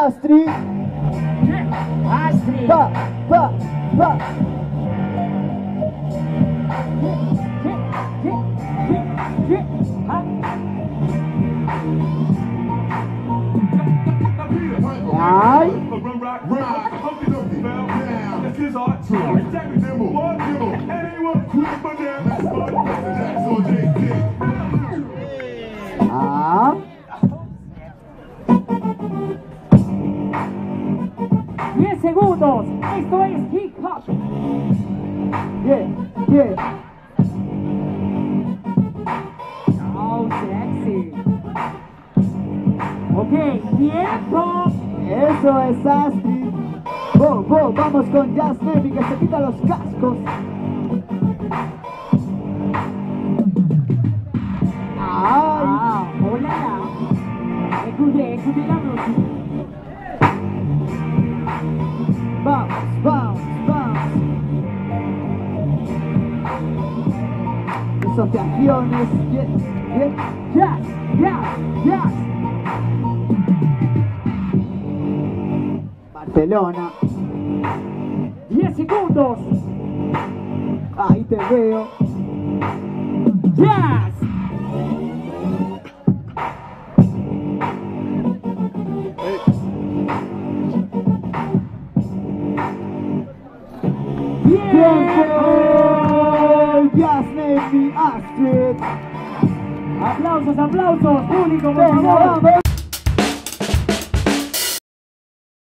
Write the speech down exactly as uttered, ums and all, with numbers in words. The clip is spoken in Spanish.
Astrid. Astrid. Pa, pa, pa. Ay. Ah. diez segundos. Esto es hip hop. Bien, bien. Oh, sexy. Ok, tiempo. Eso es Astrid. Bo, bo, vamos con Jazz Nemi que se quita los cascos. Ay. Ah, hola. Escuché, escuché la música. Vamos, vamos, vamos. Asociaciones. Bien, bien. Jazz, jazz, jazz. Barcelona. diez segundos. Ahí te veo. Jazz. ¡Tiempo! Jazz Nemi, Astrid. Aplausos, aplausos, público, por Venga, favor. vamos.